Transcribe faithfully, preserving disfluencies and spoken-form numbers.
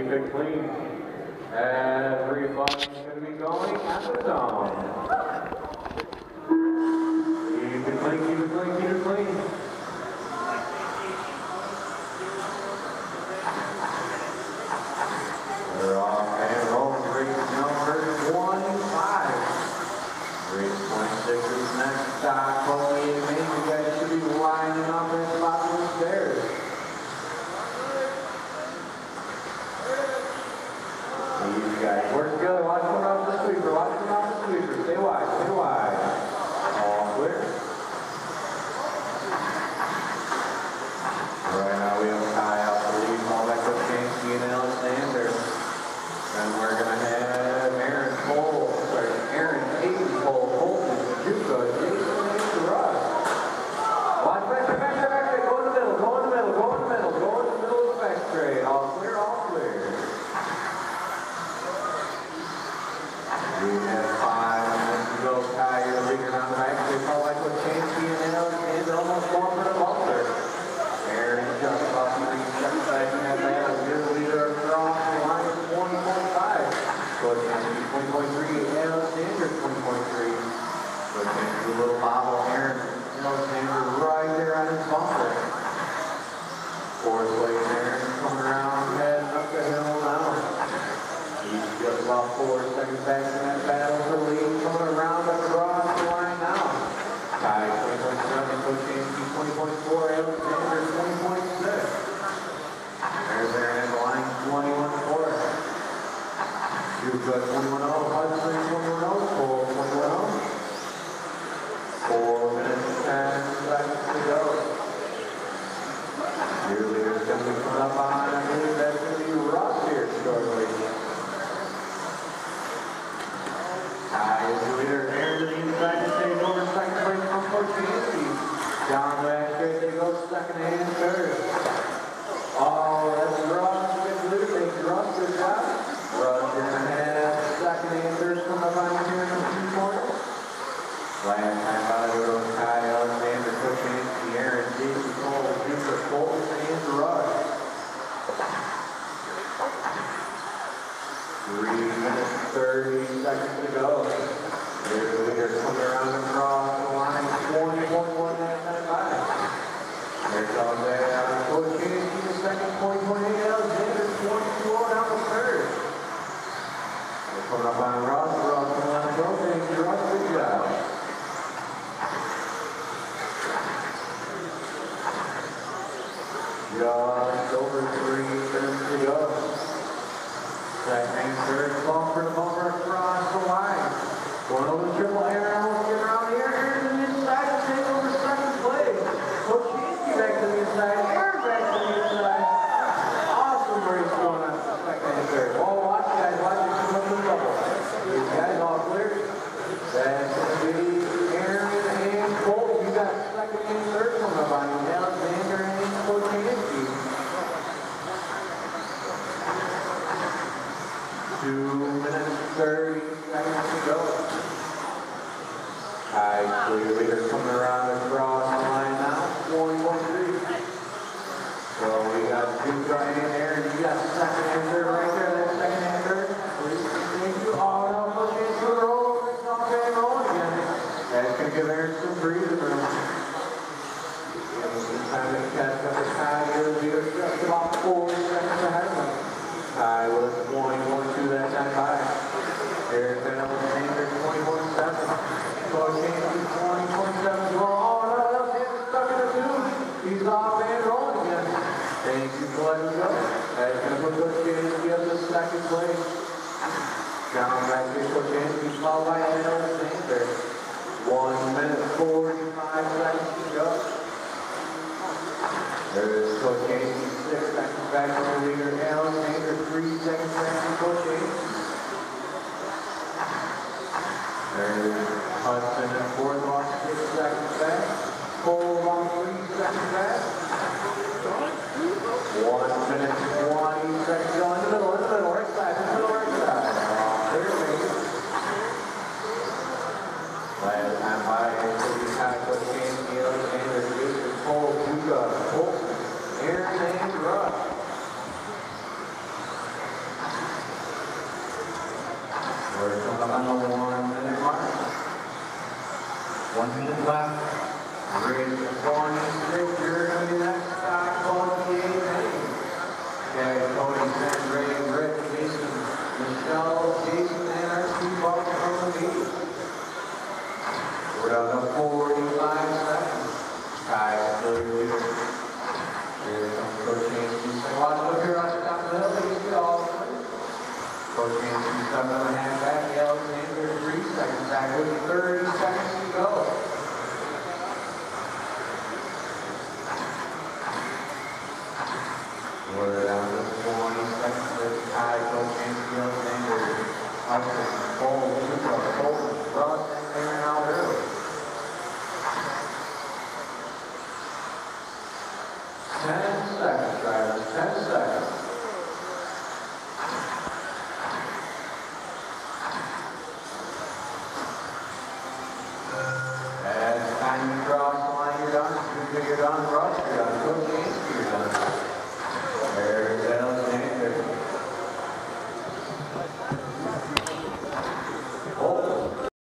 keep it clean. Everybody's going to be going at the zone. Keep it clean, keep it clean, keep it clean. We're off and rolling. Race number twenty-five. Race twenty-six is next stop. Chloe and Maine, you guys should be lining up in spots with stairs. You guys work together. Watch one off the sweeper. Watch one off the sweeper. Stay wide. Stay wide. All clear. Right now we have Kai out the lead. All back to Chansky and Alexander. And we're gonna have Aaron Cole. Sorry, Aaron Aiden Cole, Colton, Juka, Jason, and Russ. Watch back there, back there, back there. Go in the middle. Go in the middle. Go in the middle. Go in the middle of the back straight. All clear. All clear. We have five minutes to go. Kai, you're leading on the back. They call like with Chansky and Alexander almost going for the bumper. Aaron just about three seconds back in that battle. You're the leader across the line of twenty point five. Coach Chansky twenty point three. Alexander twenty point three. Coach Chansky a little bobble. Aaron Alexander right there on his bumper. Fourth place, Aaron coming around, heading up the hill now. He's just about four seconds back in that battle for the lead, coming around across the line now. Kai twenty point seven, Coach Chansky twenty point four, Alexander twenty point six. There's Aaron at the line, twenty-one four. Juka twenty-one oh, Hudson twenty-one oh, Cole twenty-one oh. Four minutes and ten seconds to go. Your leader's going to be coming up on, I believe that's going to be Russ here shortly. Kai is the leader. Aaron to the inside to take over second place from Coach Chansky. Down the back straight they go, second and third. Oh, that's Russ. Good leader. Thank you, Russ. Good job. Russ in the head. Second and third coming up on here in a few corners. Last time by the road, Kai, Alexander, Coach Chansky, Aaron, Jason Cole, Juka, Colton, and Russ. Three minutes, thirty seconds to go. Here's the leader coming around across the line, twenty point one that time by. Here comes uh, Coach Chansky, the second, twenty point eight, Alexander, twenty-two on out the third. They're coming up on Russ, Russ coming on the go, thank you, Russ, good job. Just over three minutes to go. Second, third, bumper to bumper across the line. One over the triple air, almost get around here. Aaron to the inside to take over second place. Coach Chansky back to the inside. Aaron back to the inside. Awesome race going on for second and third. Oh, watch guys, watch it come up in trouble. These guys all clear. That's going to be Aaron and Cole. You got second and third coming up on you. Alexander and Coach Chansky. Two minutes, thirty seconds to go. Kai, clear leader coming around across the line now, twenty point three. So we got Juka and Aaron. You got second and third right there. That's second and third. Thank you. Oh, no, Coach Chansky roll. It's not going to roll again. That's going to give Aaron some breathing room. Time to catch up with Kai. Your leader just about four seconds ahead of him. Kai was twenty point two that time by. Here's Alexander twenty point seven. Coach Chansky twenty point seven. Oh no, Alexander's stuck in the two. He's off and rolling again. Thank you for letting go. That's going to put Coach Chansky up to second place. Down back to Coach Chansky, followed by Alexander. One minute, forty-five seconds to go. There's Coach Chansky, six seconds back from the leader. Alexander, three seconds back from Coach Chansky. There's Hudson in fourth, lost six seconds back. Cole on three seconds back. One minute, twenty seconds go in the middle, in the middle, right side, in the middle, right side. There it is. Last time by, Coach Chansky, Alexander, Jason Cole, Juka, Colton, Aaron, and Russ. One minute left. Race twenty-six, you're going to be next. Stock twenty-eight. Okay, Cody, Sam, Ray, Rick, Jason, Michelle, Jason, and our two bucks from the beach. We're down to forty-five seconds. Guys, still your leader. Here comes Coach Nancy. Watch up here on the top of the hill. He's good all the way. Coach Nancy, seven and a half back. Alexander, three seconds back with thirty seconds to go. We're down to twenty seconds. Let's tie Coach Nancy, Alexander, Hudson, Cole, Luca, Colton, Russ, and Aaron out early. Ten seconds, drivers. Ten seconds. As time you cross the line, you're done. You're done, Russ.